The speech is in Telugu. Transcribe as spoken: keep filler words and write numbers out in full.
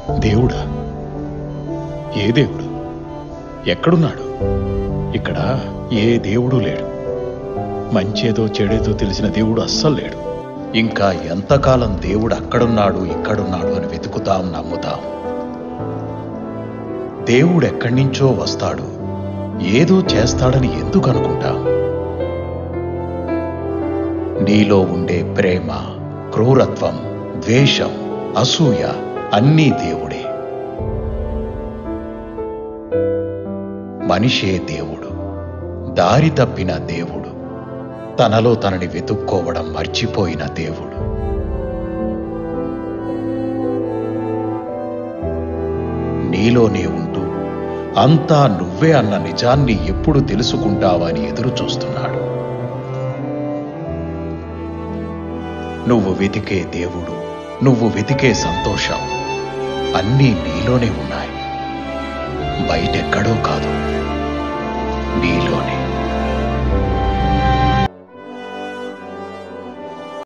దేవుడా? ఏ దేవుడు? ఎక్కడున్నాడు? ఇక్కడ ఏ దేవుడు లేడు. మంచేదో చెడేదో తెలిసిన దేవుడు అస్సలు లేడు. ఇంకా ఎంతకాలం దేవుడు అక్కడున్నాడు ఇక్కడున్నాడు అని వెతుకుతాం, నమ్ముతాం? దేవుడు ఎక్కడి నుంచో వస్తాడు, ఏదో చేస్తాడని ఎందుకు అనుకుంటాం? నీలో ఉండే ప్రేమ, క్రూరత్వం, ద్వేషం, అసూయ అన్నీ దేవుడే. మనిషే దేవుడు, దారి తప్పిన దేవుడు, తనలో తనని వెతుక్కోవడం మర్చిపోయిన దేవుడు. నీలోనే ఉంటూ అంతా నువ్వే అన్న నిజాన్ని ఎప్పుడు తెలుసుకుంటావని ఎదురు చూస్తున్నాడు. నువ్వు వెతికే దేవుడు, నువ్వు వెతికే సంతోషం అన్నీ నీలోనే ఉన్నాయి, బయటెక్కడో కాదు.